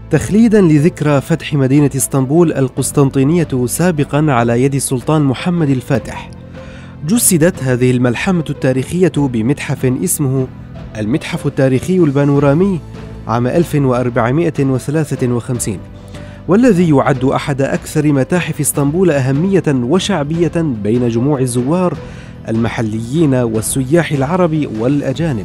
تخليدا لذكرى فتح مدينة اسطنبول القسطنطينية سابقا على يد السلطان محمد الفاتح، جسدت هذه الملحمة التاريخية بمتحف اسمه المتحف التاريخي البانورامي عام 1453، والذي يعد أحد أكثر متاحف اسطنبول أهمية وشعبية بين جموع الزوار المحليين والسياح العرب والأجانب.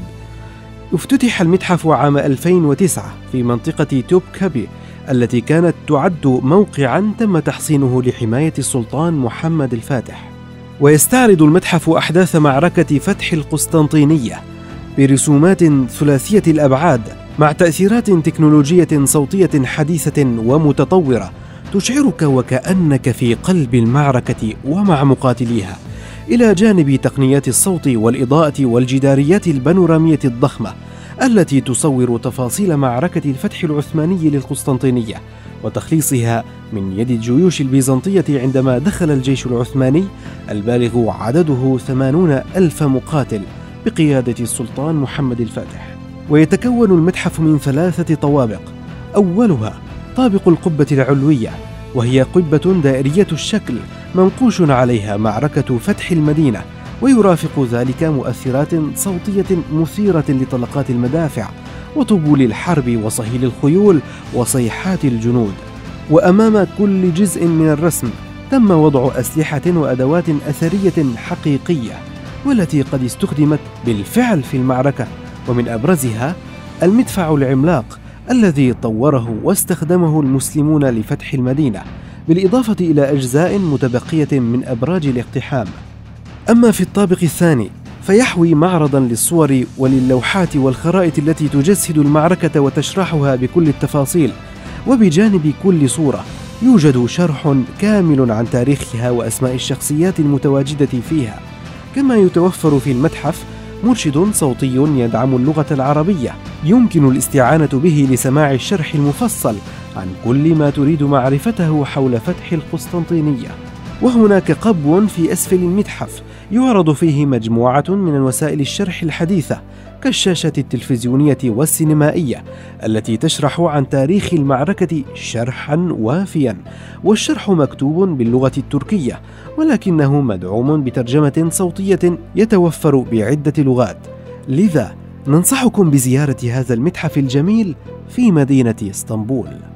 افتتح المتحف عام 2009 في منطقة توبكابي التي كانت تعد موقعا تم تحصينه لحماية السلطان محمد الفاتح. ويستعرض المتحف أحداث معركة فتح القسطنطينية برسومات ثلاثية الأبعاد مع تأثيرات تكنولوجية صوتية حديثة ومتطورة تشعرك وكأنك في قلب المعركة ومع مقاتليها، إلى جانب تقنيات الصوت والإضاءة والجداريات البانورامية الضخمة التي تصور تفاصيل معركة الفتح العثماني للقسطنطينية وتخليصها من يد الجيوش البيزنطية عندما دخل الجيش العثماني البالغ عدده 80,000 مقاتل بقيادة السلطان محمد الفاتح. ويتكون المتحف من 3 طوابق، أولها طابق القبة العلوية، وهي قبة دائرية الشكل منقوش عليها معركة فتح المدينة، ويرافق ذلك مؤثرات صوتية مثيرة لطلقات المدافع وطبول الحرب وصهيل الخيول وصيحات الجنود. وأمام كل جزء من الرسم تم وضع أسلحة وأدوات أثرية حقيقية والتي قد استخدمت بالفعل في المعركة، ومن أبرزها المدفع العملاق الذي طوره واستخدمه المسلمون لفتح المدينة، بالإضافة إلى أجزاء متبقية من أبراج الاقتحام. أما في الطابق الثاني فيحوي معرضا للصور وللوحات والخرائط التي تجسد المعركة وتشرحها بكل التفاصيل، وبجانب كل صورة يوجد شرح كامل عن تاريخها وأسماء الشخصيات المتواجدة فيها. كما يتوفر في المتحف مرشد صوتي يدعم اللغة العربية يمكن الاستعانة به لسماع الشرح المفصل عن كل ما تريد معرفته حول فتح القسطنطينية. وهناك قبو في أسفل المتحف يعرض فيه مجموعة من وسائل الشرح الحديثة كالشاشة التلفزيونية والسينمائية التي تشرح عن تاريخ المعركة شرحا وافيا، والشرح مكتوب باللغة التركية ولكنه مدعوم بترجمة صوتية يتوفر بعدة لغات. لذا ننصحكم بزيارة هذا المتحف الجميل في مدينة اسطنبول.